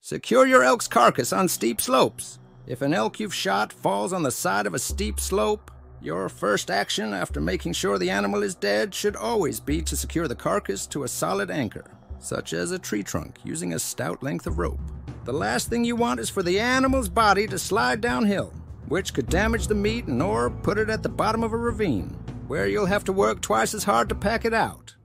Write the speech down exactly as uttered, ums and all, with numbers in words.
Secure your elk's carcass on steep slopes. If an elk you've shot falls on the side of a steep slope, your first action after making sure the animal is dead should always be to secure the carcass to a solid anchor, such as a tree trunk using a stout length of rope. The last thing you want is for the animal's body to slide downhill, which could damage the meat and or put it at the bottom of a ravine, where you'll have to work twice as hard to pack it out.